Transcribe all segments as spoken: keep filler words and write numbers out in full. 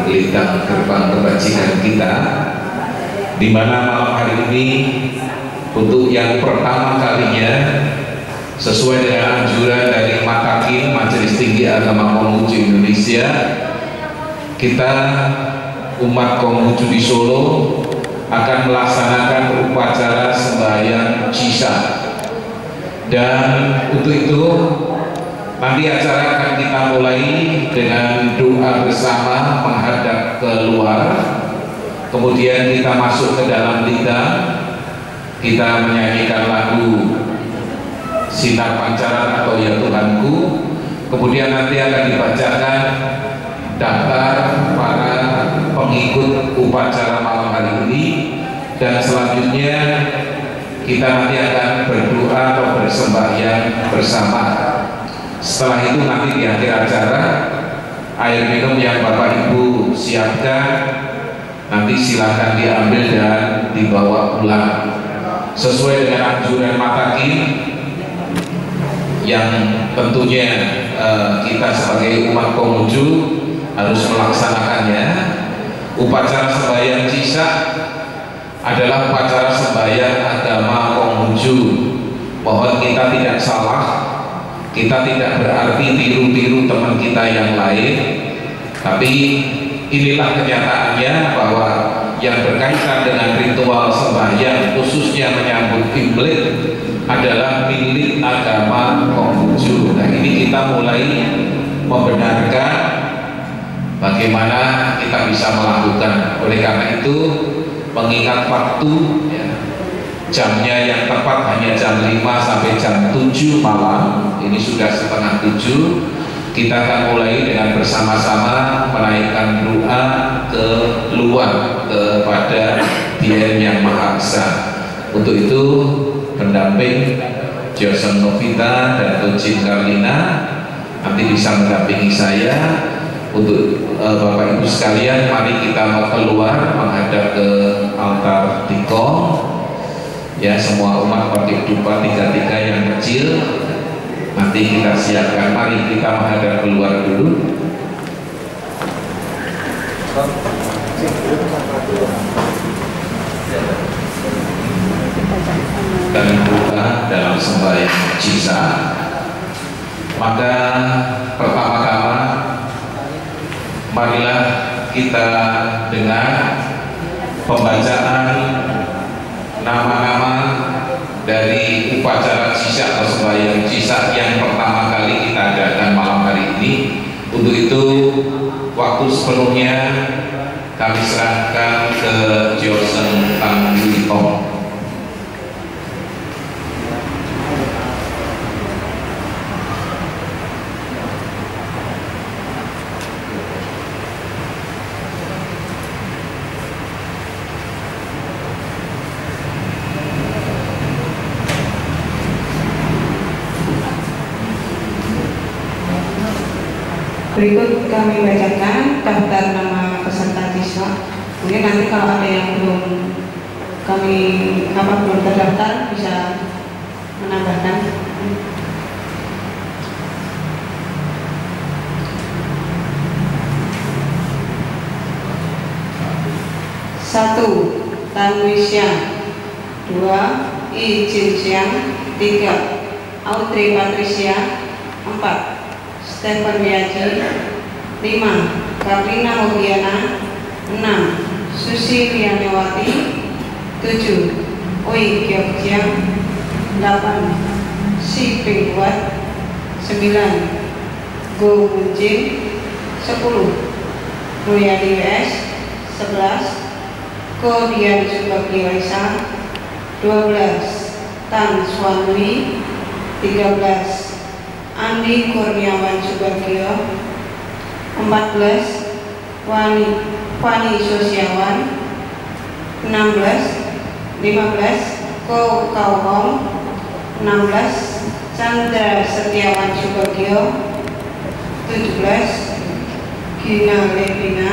gelitang gerbang kebajikan kita, di mana malam hari ini untuk yang pertama kalinya sesuai dengan anjuran dari Matakin Majelis Tinggi Agama Konghucu Indonesia, kita umat Konghucu di Solo akan melaksanakan upacara sembahyang Cisa. Dan untuk itu nanti acara akan kita mulai dengan doa bersama menghadap keluar, kemudian kita masuk ke dalam lidang, kita menyanyikan lagu Sinar Pancaran atau Ya Tuhanku, kemudian nanti akan dibacakan daftar para pengikut upacara malam hari ini, dan selanjutnya kita nanti akan berdoa atau bersembahyang bersama. Setelah itu nanti di akhir acara air minum yang Bapak Ibu siapkan nanti silakan diambil dan dibawa pulang sesuai dengan anjuran Matakin yang tentunya eh, kita sebagai umat Konghucu harus melaksanakannya. Upacara sembahyang Cisa adalah upacara sembahyang agama Konghucu. Mohon kita tidak salah, kita tidak berarti tiru-tiru teman kita yang lain, tapi inilah kenyataannya bahwa yang berkaitan dengan ritual sembahyang khususnya menyambut Imlek adalah milik agama Konghucu. Nah, ini kita mulai membenarkan bagaimana kita bisa melakukan. Oleh karena itu, mengingat waktu ya, jamnya yang tepat hanya jam lima sampai jam tujuh malam, ini sudah setengah tujuh, kita akan mulai dengan bersama-sama menaikkan doa ke luar kepada Dia Yang Maha Esa. Untuk itu pendamping Josen Novita dan Tujin Karlina nanti bisa mendampingi saya. Untuk uh, Bapak Ibu sekalian, mari kita mau keluar menghadap ke altar Tikong. Ya, semua umat Batik Dupa tiga-tiga yang kecil nanti kita siapkan. Mari kita menghadap keluar dulu dan doa dalam sembahyang Cisa. Maka pertama-tama marilah kita dengar pembacaan nama-nama dari upacara Cisa atau sembahyang Cisa yang pertama kali kita adakan malam hari ini. Untuk itu waktu sepenuhnya kami serahkan ke Josen Tanggulitong. Berikut kami bacakan daftar nama peserta siswa. Mungkin nanti kalau ada yang belum kami apa belum terdaftar bisa menambahkan. Satu, Tan Wisya. Dua, I Jin Siang. Tiga, Audrey Patricia. Empat, Stephen Wiaji. Lima, Karlina Mogiana. Enam, Susi Lianewati. Tujuh, Oi Georgia. Delapan, Si Pingwat. Sembilan, Go Munjin. Sepuluh, Mulyadi W S. Sebelas, Ko Dian Subagio Esa. Dua belas, Tan Swanwi. Tiga belas, Andi Kurniawan Subagio. Empat belas, Wani Fani Sosiawan. Enam belas, lima belas, Ko Kauhong. Enam belas, Chandra Setiawan Subagio. Tujuh belas, Gina Levina.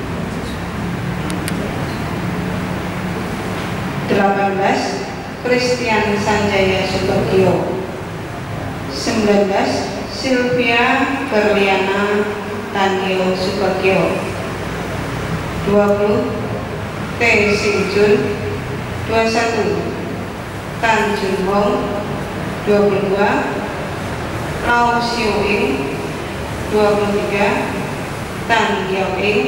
Delapan belas, Christian Sanjaya Subagio. Sembilan belas, Sylvia Berliana Tanio Subagio. dua puluh T. Singjun dua puluh satu Tan Junhong dua puluh dua Lau Xiuing dua puluh tiga Tan Gyoing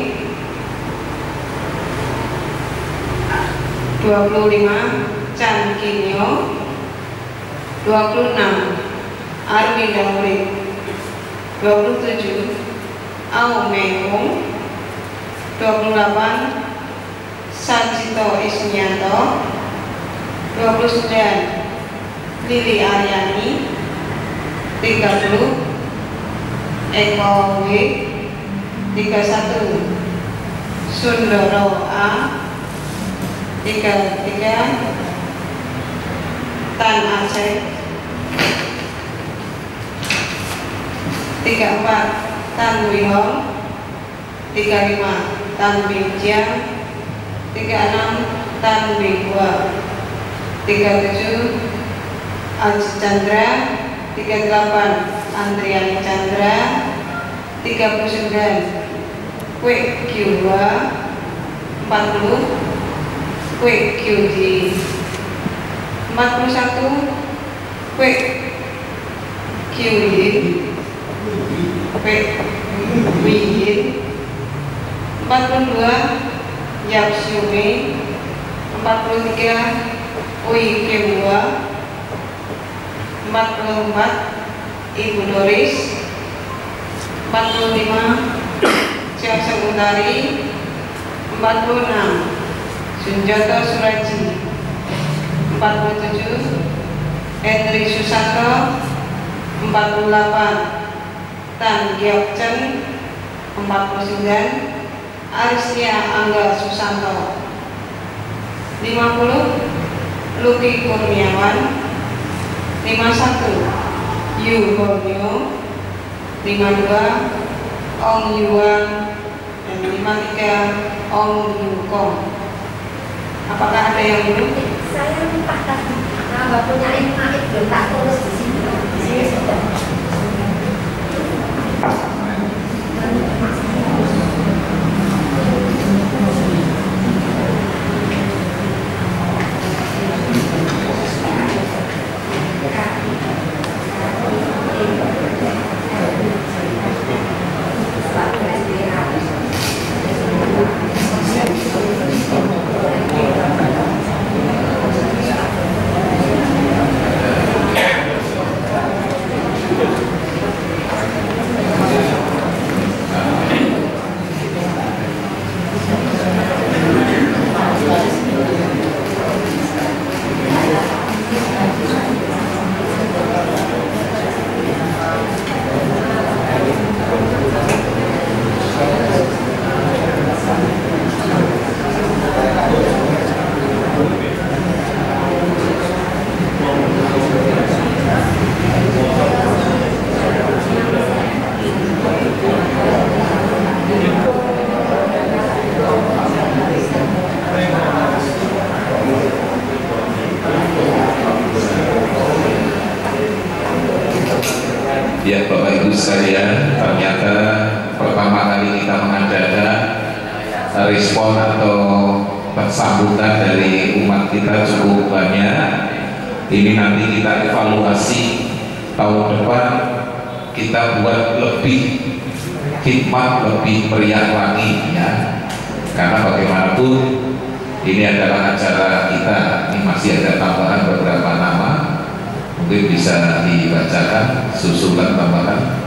dua puluh lima Chan Kinyo dua puluh enam Armin Daurik dua puluh tujuh Au Menghong dua puluh delapan Sajito Ismianto dua puluh sembilan Lili Aryani tiga puluh Eko W tiga puluh satu Sundoro A tiga puluh tiga Tan Aceh tiga puluh empat Tan Wihong tiga puluh lima Tan Binjiang tiga puluh enam Tan Wihua tiga puluh tujuh Aji Chandra tiga puluh delapan Andriani Chandra tiga puluh sembilan Kwek Kyuhua empat puluh Kwek Kyuji empat puluh satu Kwek Kyuyin Kwek Wiyin empat puluh dua Yap Xiumi empat puluh tiga Ui Kemua empat puluh empat Ibu Doris empat puluh lima Siap Sekutari empat puluh enam Sunjoto Suraji empat puluh tujuh Henry Susanto empat puluh delapan Tan Giok Chen empat puluh sembilan Aristia Angga Susanto lima puluh Luki Kurniawan lima puluh satu Yu Honyo lima puluh dua Ong Yuan dan lima puluh tiga Ong Yukong. Apakah ada yang belum? Saya lupa tadi, nggak punya email, belum tak tulis di sini. Di sini sudah. Ya Bapak Ibu sekalian, ternyata pertama kali kita mengadakan respon atau sambutan dari umat kita cukup banyak. Ini nanti kita evaluasi tahun depan, kita buat lebih khidmat, lebih meriah lagi ya. Karena bagaimanapun ini adalah acara kita, ini masih ada tambahan beberapa nama. Mungkin bisa dibacakan susulan tambahan.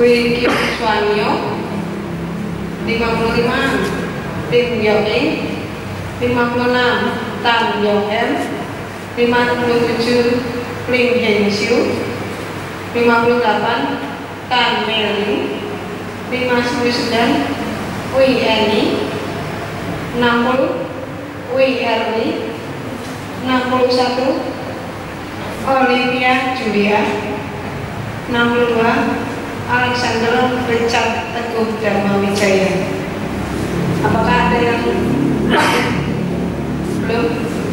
Wei Kim Swanyo lima puluh lima, Tim Yoking lima puluh enam, Tan Yong Em lima puluh tujuh, Lim Heng Siu lima puluh delapan, Tan Meli lima puluh sembilan, Wei Eni enam puluh, Wei Erni enam puluh satu, Olivia Julia enam puluh dua, Alexander Richard Teguh Dharma Wijaya. Apakah ada yang belum?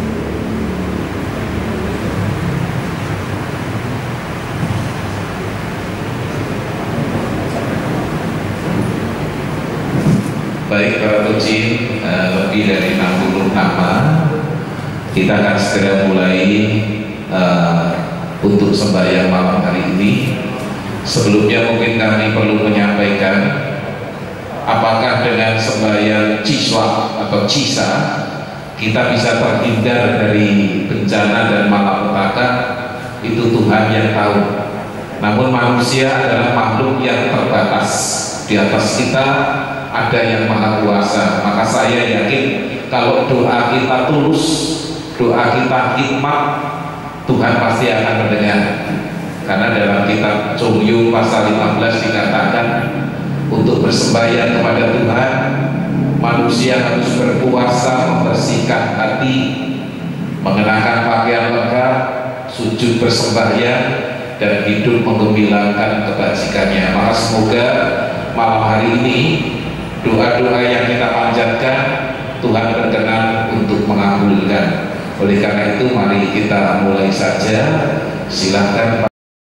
Baik para tucin, uh, lebih dari enam puluh nama. Kita akan segera mulai uh, untuk sembahyang malam hari ini. Sebelumnya mungkin kami perlu menyampaikan, apakah dengan sembahyang ciswa atau cisa kita bisa terhindar dari bencana dan malapetaka? Itu Tuhan yang tahu. Namun manusia adalah makhluk yang terbatas. Di atas kita ada yang maha kuasa. Maka saya yakin kalau doa kita tulus, doa kita hikmat, Tuhan pasti akan mendengar. Karena dalam kitab Chong-yu pasal lima belas dikatakan untuk bersembahyang kepada Tuhan manusia harus berpuasa, membersihkan hati, mengenakan pakaian lengkap, sujud bersembahyang, dan hidup menggembilangkan kebajikannya. Maka semoga malam hari ini doa-doa yang kita panjatkan Tuhan berkenan untuk mengabulkan. Oleh karena itu mari kita mulai saja. Silahkan Pak.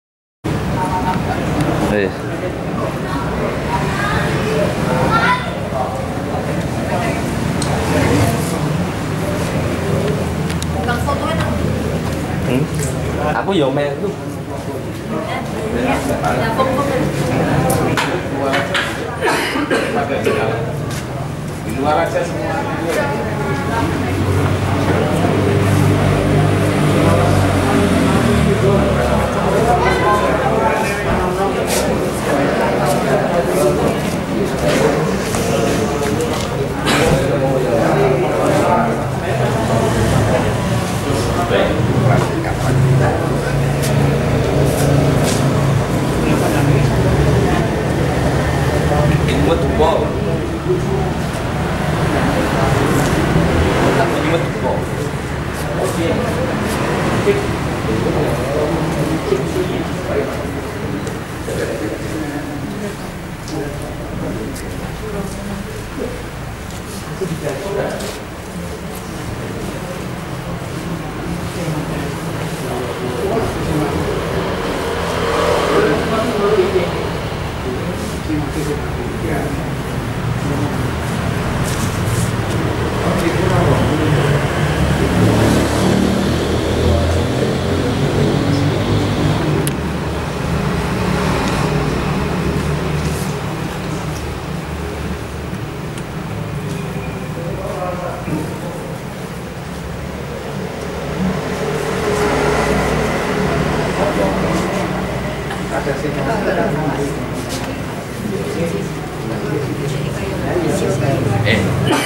Hey. Hmm? Aku yo main tuh. Di luar aja semua. Imut bol. Aku imut bol. Eh.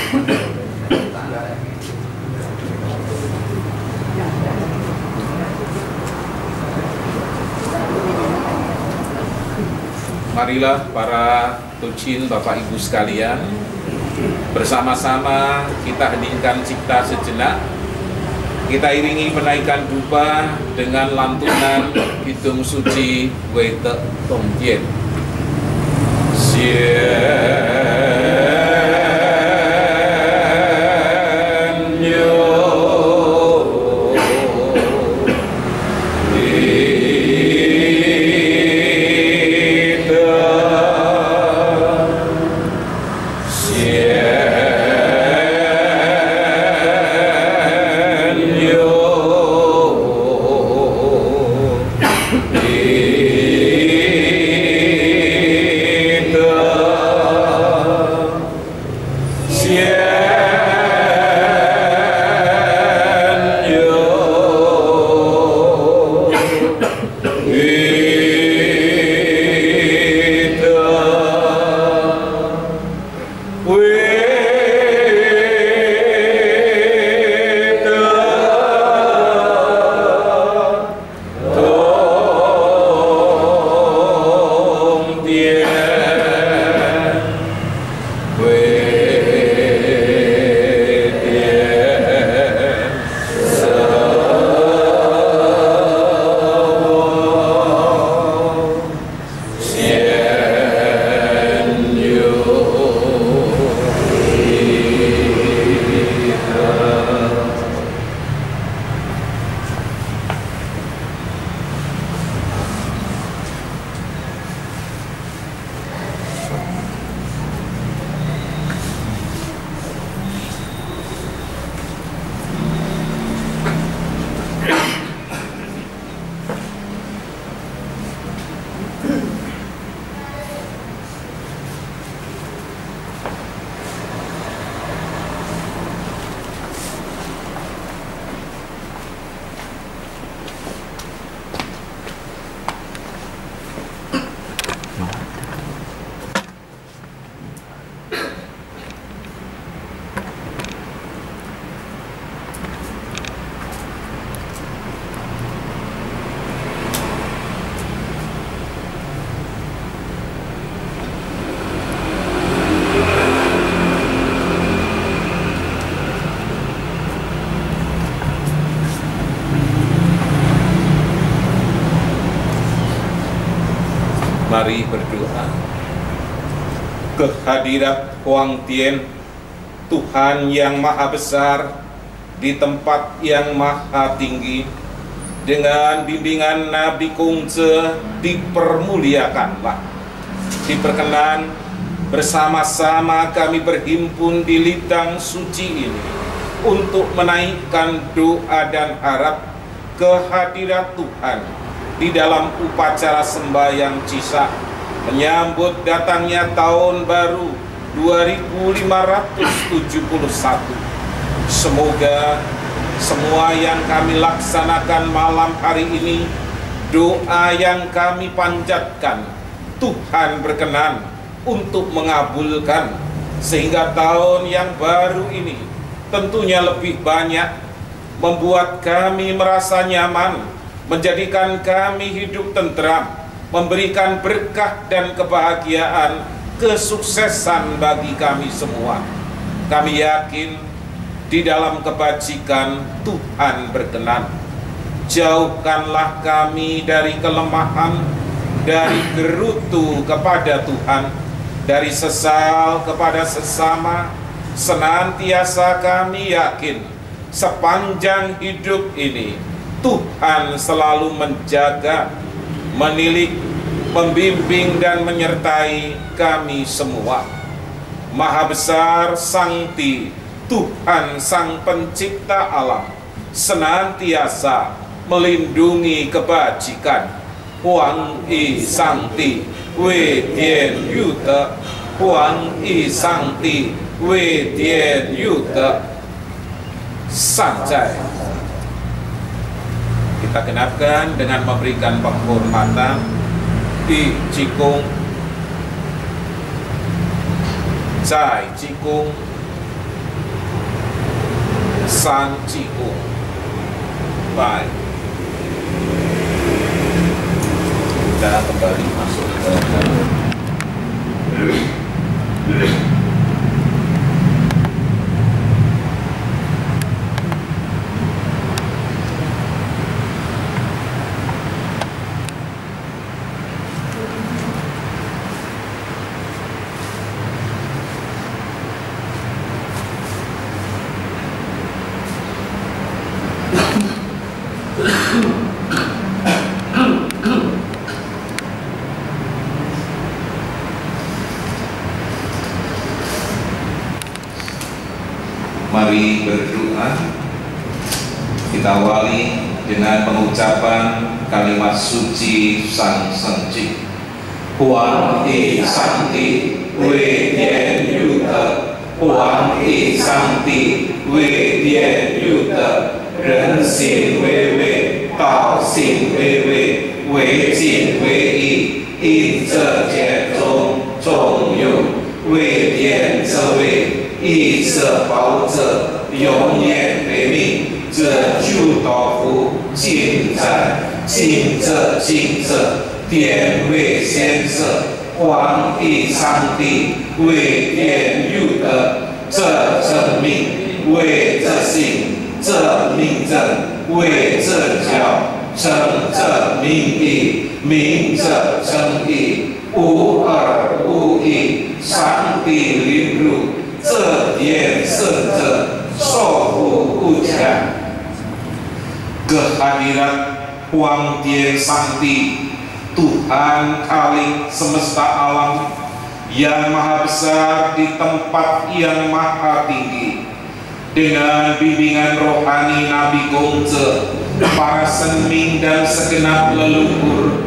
Marilah para tucin Bapak Ibu sekalian, bersama-sama kita heningkan cipta sejenak. Kita iringi penaikan dupa dengan lantunan Hidung Suci Wete Tongjian. Ita Mari berdoa. Kehadirat Huang Tian, Tuhan yang maha besar di tempat yang maha tinggi, dengan bimbingan Nabi Kongce dipermuliakanlah. Diperkenan bersama-sama kami berhimpun di lidang suci ini untuk menaikkan doa dan harap kehadirat Tuhan di dalam upacara sembahyang Cisak menyambut datangnya tahun baru dua ribu lima ratus tujuh puluh satu. Semoga semua yang kami laksanakan malam hari ini, doa yang kami panjatkan, Tuhan berkenan untuk mengabulkan, sehingga tahun yang baru ini tentunya lebih banyak membuat kami merasa nyaman, menjadikan kami hidup tentram, memberikan berkah dan kebahagiaan, kesuksesan bagi kami semua. Kami yakin di dalam kebajikan Tuhan berkenan. Jauhkanlah kami dari kelemahan, dari gerutu kepada Tuhan, dari sesal kepada sesama. Senantiasa kami yakin sepanjang hidup ini Tuhan selalu menjaga, menilik, membimbing dan menyertai kami semua. Maha besar Sangti Tuhan Sang Pencipta alam senantiasa melindungi kebajikan. Huang I Sangti Wei Dian Yu De, Huang I Sangti Wei Dian Yu De. Sanjai. Kita genapkan dengan memberikan penghormatan di Cikung, Zai Cikung, San Cikung. Baik, kita kembali masuk ke dalam. Mari berdoa. Kita awali dengan pengucapan kalimat suci Sang Senci. Huang I Sangti Wei Dian Yu De, Huang I Sangti Wei Dian Yu De, Ren Xin Wei Wei, Dao Xin Wei Wei, Wei Jin Wei Yi, In Zhe Jian Zhong Zhong Yu, Wei Dian Zhe Wei， 一者保者，永远为命，这诸道福尽在尽者尽者，典韦先生，皇帝上帝为典佑的，这证明为这信，这命证为这教，成这名义，明者称义，无二无一，上帝临入。 这点圣者受苦不强。Kehadiran Huang Tian Sangti, Tuhan Khalik semesta alam yang maha besar di tempat yang maha tinggi, dengan bimbingan rohani Nabi Kongce, para senming dan segenap leluhur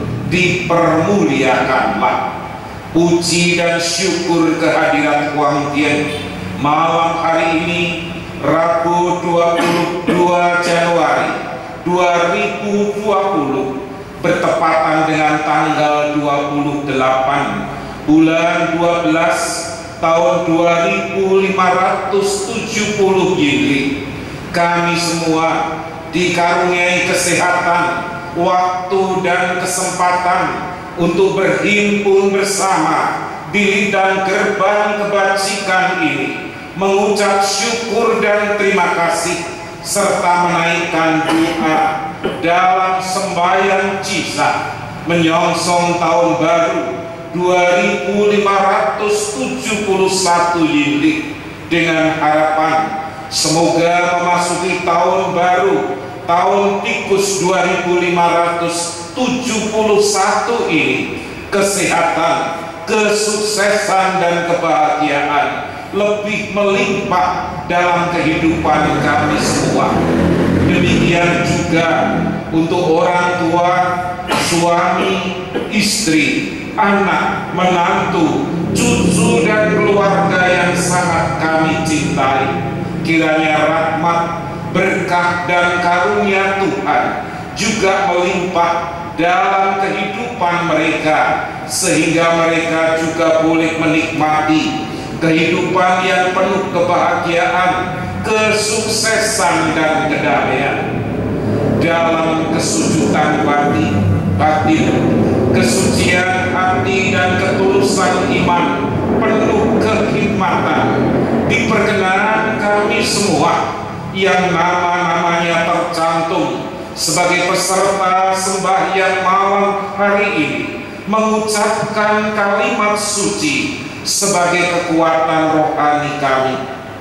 dipermuliakanlah. Puji dan syukur kehadirat Huang Tian malam hari ini, Rabu dua puluh dua Januari dua ribu dua puluh, bertepatan dengan tanggal dua puluh delapan bulan dua belas tahun dua ribu lima ratus tujuh puluh Hijri. Kami semua dikaruniai kesehatan, waktu dan kesempatan untuk berhimpun bersama di lidang gerbang kebajikan ini, mengucap syukur dan terima kasih serta menaikkan doa dalam sembahyang Cisak menyongsong tahun baru dua ribu lima ratus tujuh puluh satu Yinli, dengan harapan semoga memasuki tahun baru tahun tikus dua ribu lima ratus tujuh puluh satu ini kesehatan, kesuksesan dan kebahagiaan lebih melimpah dalam kehidupan kami semua. Demikian juga untuk orang tua, suami, istri, anak, menantu, cucu dan keluarga yang sangat kami cintai. Kiranya rahmat, berkah dan karunia Tuhan juga melimpah dalam kehidupan mereka, sehingga mereka juga boleh menikmati kehidupan yang penuh kebahagiaan, kesuksesan dan kedamaian. Dalam kesujudan batin, batin, kesucian hati dan ketulusan iman, penuh kekhidmatan, diperkenan kami semua yang nama-namanya tercantum sebagai peserta sembahyang malam hari ini mengucapkan kalimat suci sebagai kekuatan rohani kami.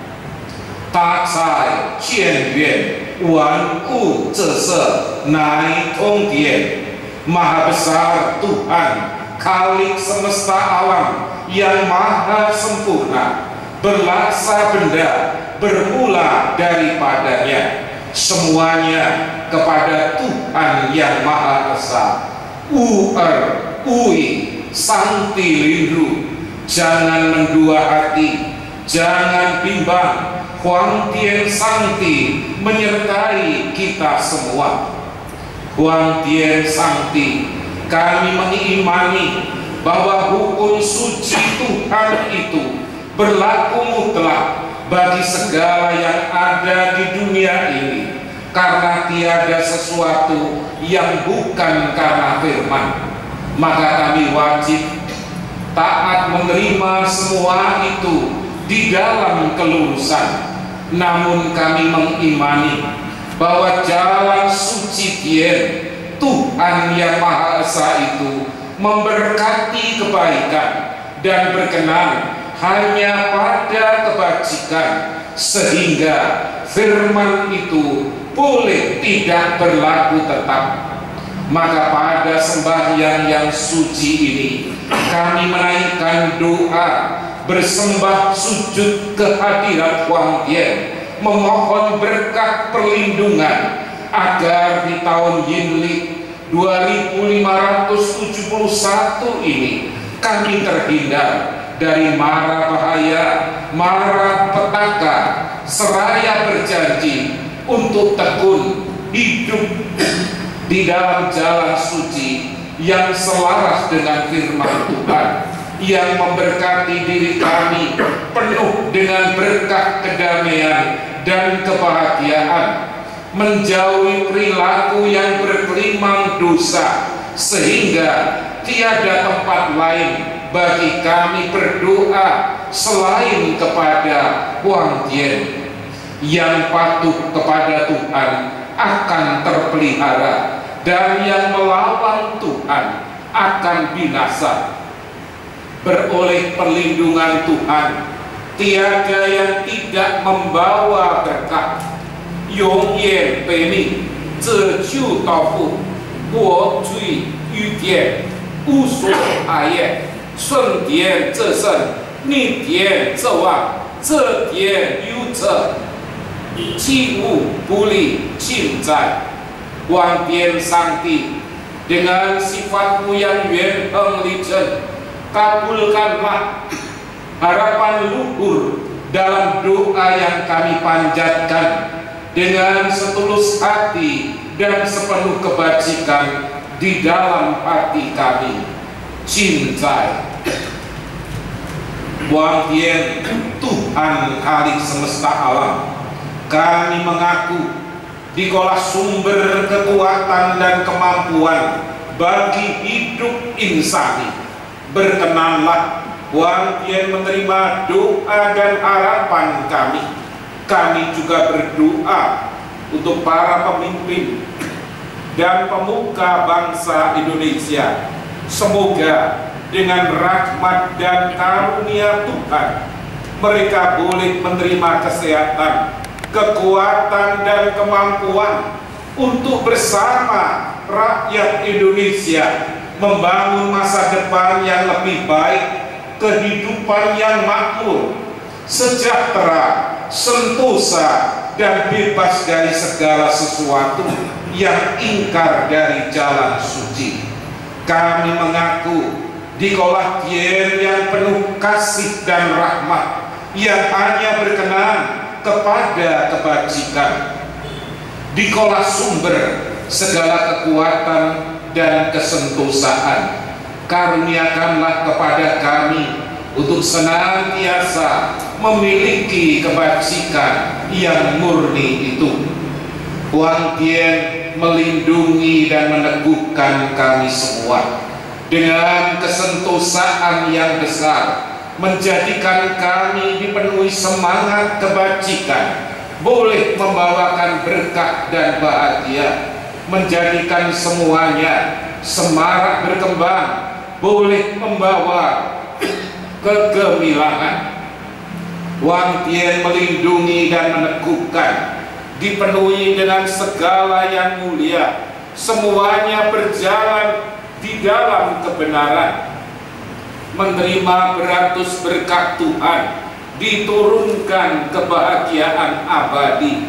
Ta cai jian yuan wan wu zhe se nai tong dian. Maha besar Tuhan, Khalik semesta alam yang maha sempurna, berlaksa benda bermula daripadanya, semuanya kepada Tuhan yang Maha Esa. U-er, ui, santi lindu, jangan mendua hati, jangan bimbang, Huang Tian Santi menyertai kita semua. Huang Tian Santi, kami mengimani bahwa hukum suci Tuhan itu berlaku mutlak bagi segala yang ada di dunia ini, karena tiada sesuatu yang bukan karena firman. Maka kami wajib taat menerima semua itu di dalam kelurusan. Namun kami mengimani bahwa jalan suci Tien, Tuhan yang Maha Esa itu memberkati kebaikan dan berkenan hanya pada kebajikan, sehingga firman itu boleh tidak berlaku tetap. Maka pada sembahyang yang suci ini kami menaikkan doa bersembah sujud kehadirat Huang Tian, memohon berkah perlindungan agar di tahun Yinli dua ribu lima ratus tujuh puluh satu ini kami terhindar dari mara bahaya, mara petaka, seraya berjanji untuk tekun hidup di dalam jalan suci yang selaras dengan firman Tuhan, yang memberkati diri kami penuh dengan berkah kedamaian dan kebahagiaan, menjauhi perilaku yang berkelimang dosa, sehingga tiada tempat lain bagi kami berdoa selain kepada Huang Tian. Yang patuh kepada Tuhan akan terpelihara, dan yang melawan Tuhan akan binasa. Beroleh perlindungan Tuhan, tiada yang tidak membawa berkah. Yong Yan Bei Mi, Zhe Jiu Dao Fu, Guo Cui Yu Tian, Wu Suo A Ye, Sun Tian Zhe Shen, Ni Tian Zhe Wang, Zhe Tian Yu Zhe, Qi Wu Bu Li Qin Zai. Huang Tian Santi, dengan sifatmu yang yuan heng li zhen, kabulkanlah harapan luhur dalam doa yang kami panjatkan dengan setulus hati dan sepenuh kebajikan di dalam hati kami. Cintai Huang Tian, Tuhan Khalik semesta alam, kami mengaku dikolah sumber kekuatan dan kemampuan bagi hidup insani. Berkenanlah Huang Tian menerima doa dan harapan kami. Kami juga berdoa untuk para pemimpin dan pemuka bangsa Indonesia. Semoga dengan rahmat dan karunia Tuhan, mereka boleh menerima kesehatan, kekuatan dan kemampuan untuk bersama rakyat Indonesia membangun masa depan yang lebih baik, kehidupan yang makmur, sejahtera, sentosa, dan bebas dari segala sesuatu yang ingkar dari jalan suci. Kami mengaku di Kolatien yang penuh kasih dan rahmat, yang hanya berkenan kepada kebajikan. Di Kolah sumber segala kekuatan dan kesentosaan, karuniakanlah kepada kami untuk senantiasa memiliki kebajikan yang murni itu. Huang Tian melindungi dan meneguhkan kami semua dengan kesentosaan yang besar, menjadikan kami dipenuhi semangat kebajikan, boleh membawakan berkah dan bahagia, menjadikan semuanya semarak berkembang, boleh membawa kegemilangan. Huang Tian melindungi dan meneguhkan, dipenuhi dengan segala yang mulia, semuanya berjalan di dalam kebenaran, menerima beratus berkat Tuhan, diturunkan kebahagiaan abadi,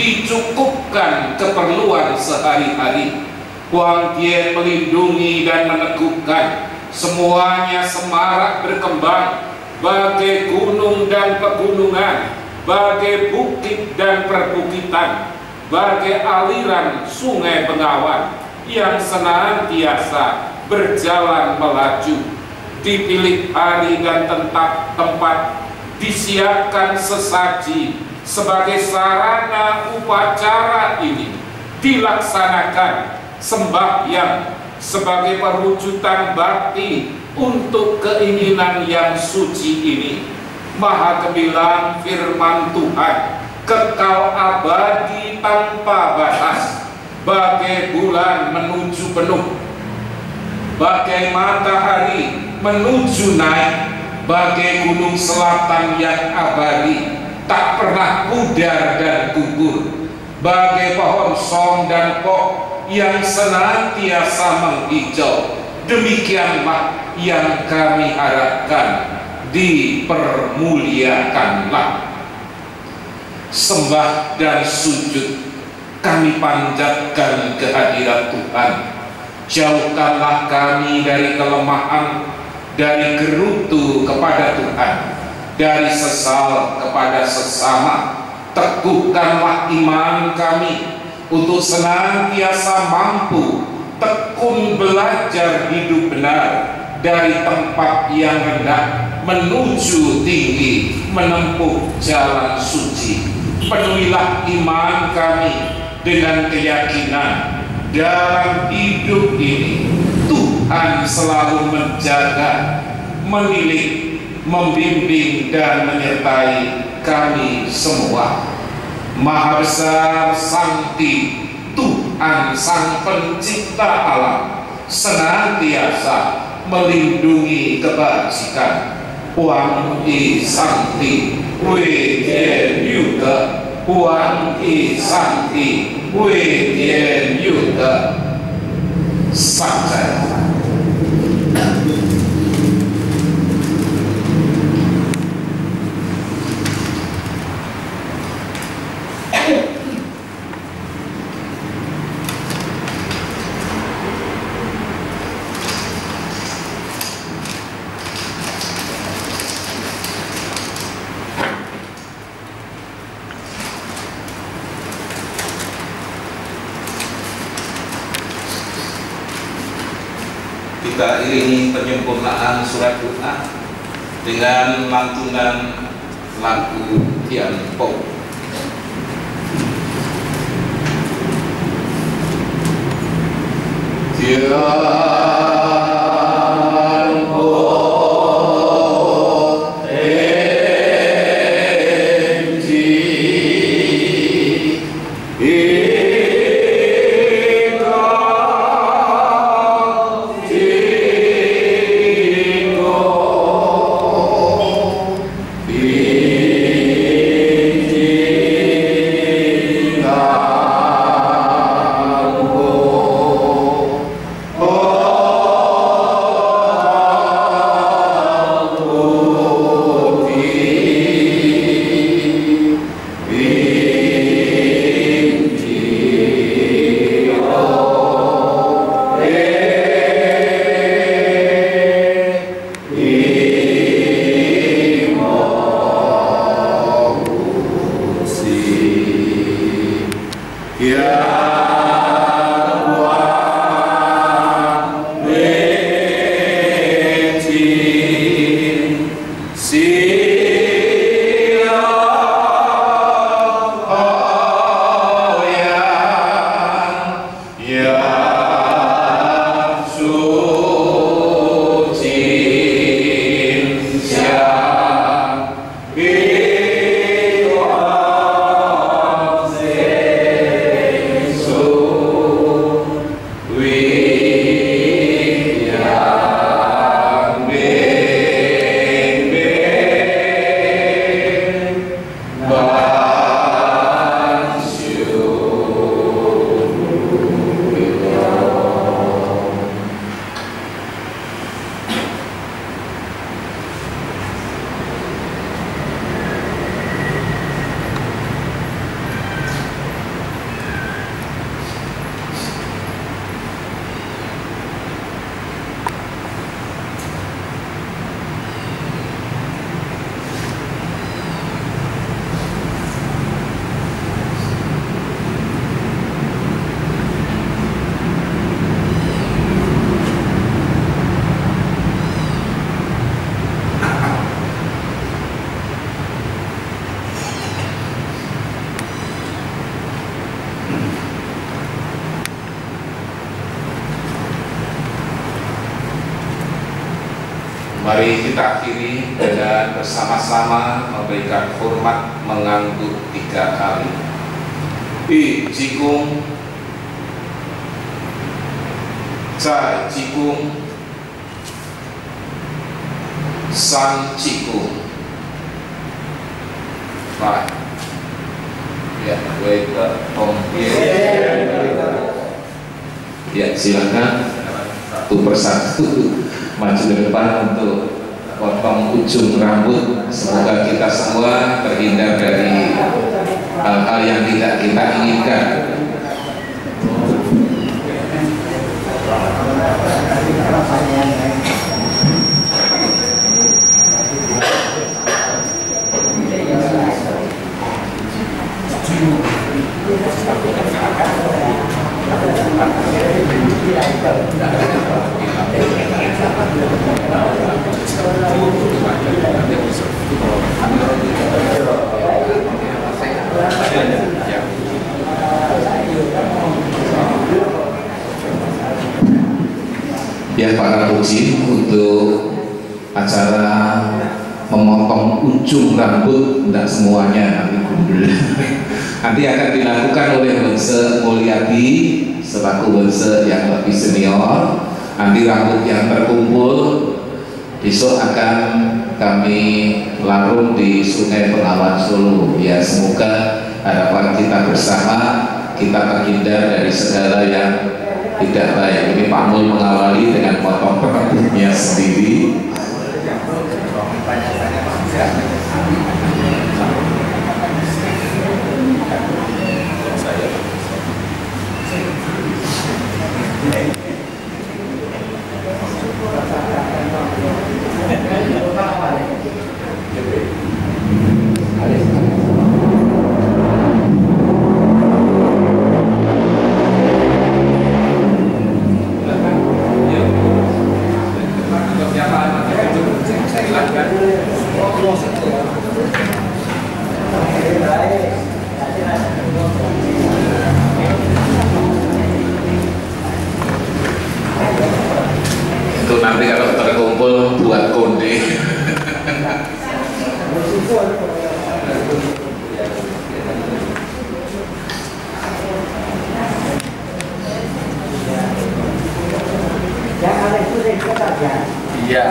dicukupkan keperluan sehari-hari. Huang Tian melindungi dan meneguhkan, semuanya semarak berkembang, bagai gunung dan pegunungan, bagai bukit dan perbukitan, bagai aliran sungai Bengawan yang senantiasa berjalan melaju. Dipilih hari dan tempat, tempat disiapkan sesaji sebagai sarana upacara ini, dilaksanakan sembahyang sebagai perwujudan bakti untuk keinginan yang suci ini. Maha gemilang firman Tuhan, kekal abadi tanpa batas, bagai bulan menuju penuh, bagai matahari menuju naik, bagai gunung selatan yang abadi, tak pernah pudar dan gugur, bagai pohon song dan kok yang senantiasa menghijau. Demikianlah yang kami harapkan, dipermuliakanlah. Sembah dan sujud kami panjatkan kehadirat Tuhan. Jauhkanlah kami dari kelemahan, dari gerutu kepada Tuhan, dari sesal kepada sesama. Teguhkanlah iman kami untuk senantiasa mampu tekun belajar hidup benar dari tempat yang rendah menuju tinggi, menempuh jalan suci. Penuhilah iman kami dengan keyakinan dalam hidup ini Tuhan selalu menjaga, menilik, membimbing dan menyertai kami semua. Maha besar Sakti Tuhan Sang Pencipta alam, senantiasa melindungi kebajikan. Huang I Sakti Wei Tian Yu De, Huang I Sakti Wei Tian Yu De. Sampai kita iringi penyempurnaan surat doa dengan lantunan lagu Tianpo. Tianpo Tianpo Mari kita akhiri dengan bersama-sama memberikan hormat mengangguk tiga kali. I Jikung, Cai Jikung, San Jikung. Baik. Ya, baik, Om. Ya, silakan satu persatu maju ke depan untuk potong ujung rambut. Semoga kita semua terhindar dari hal-hal yang tidak kita inginkan. Ya, para puji, untuk acara memotong ujung rambut tidak semuanya nanti gundul. Nanti akan dilakukan oleh Bonse Mulyadi selaku Bonse yang lebih senior. Nanti rambut yang terkumpul besok akan kami larung di Sungai Bengawan Solo. Ya, semoga harapan kita bersama kita terhindar dari segala yang tidak baik. Ini Pak Mul mengawali dengan potong rambutnya sendiri. Itu nanti kalau terkumpul buat konde. Iya.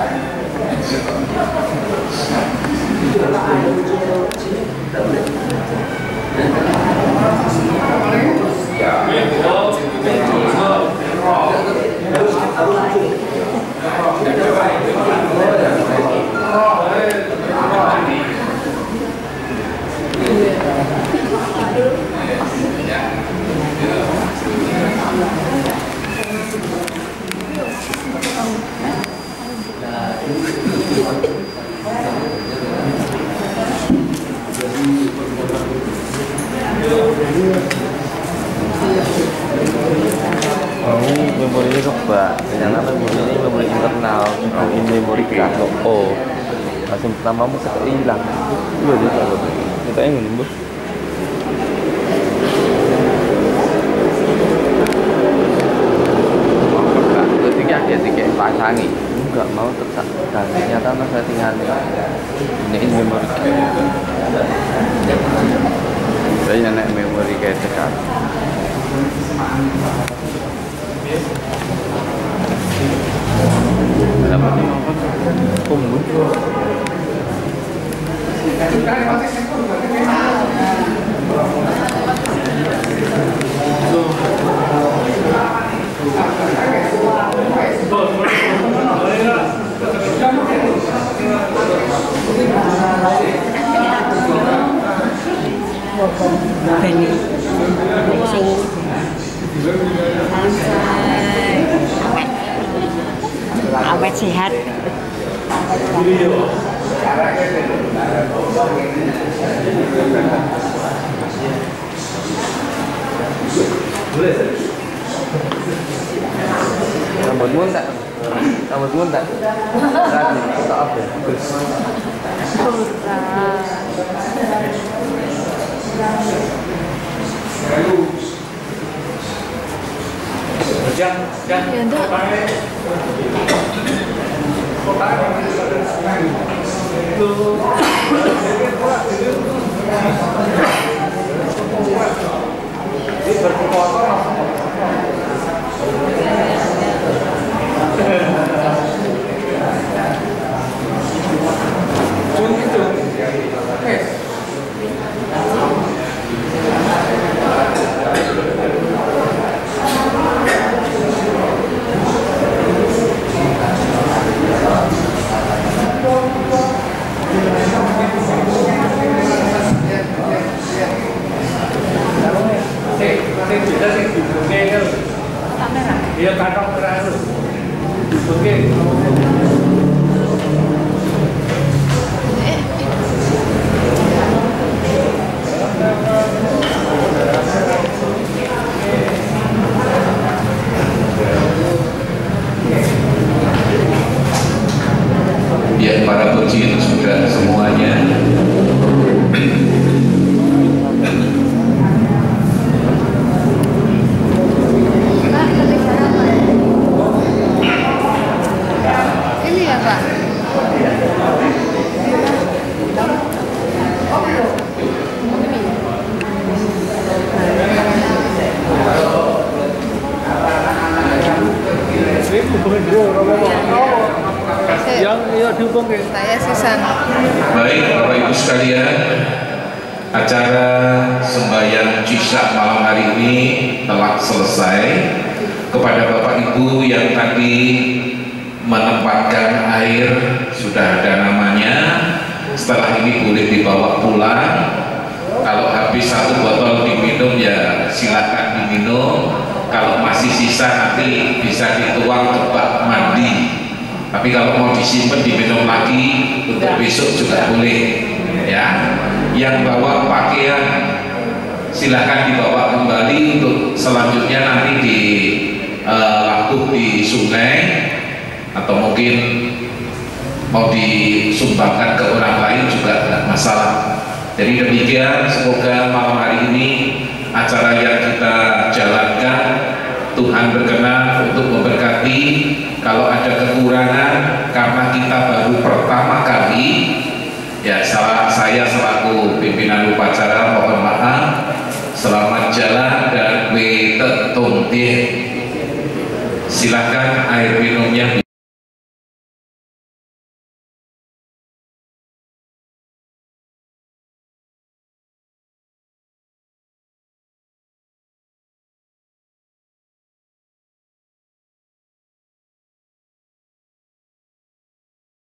Memorinya kebak, ternyata memori ini memori internal, ini memori kartu O. Langsung pertama mau hilang, itu aja kalau kita yang nunggu. Ketika dia tiga pasangi, enggak mau tetap dan ternyata mas saya tinggal ini memori. Saya naik memori kayak dekat. Dapat umum. Benny, sing awet, awet sehat. Rambutmu enggak? Rambutmu enggak? Rapi, tak apa. Ya enggak. acara sembahyang Cisya malam hari ini telah selesai. Kepada Bapak Ibu yang tadi menempatkan air sudah ada namanya, setelah ini boleh dibawa pulang. Kalau habis satu botol diminum ya silakan diminum, kalau masih sisa nanti bisa dituang ke bak mandi, tapi kalau mau disimpan diminum lagi untuk besok juga boleh ya. Yang bawa pakaian silahkan dibawa kembali untuk selanjutnya nanti di uh, lakuh di sungai, atau mungkin mau disumbangkan ke orang lain juga tidak masalah. Jadi demikian, semoga malam hari ini acara yang kita jalankan Tuhan berkenan untuk memberkati. Kalau ada kekurangan karena kita baru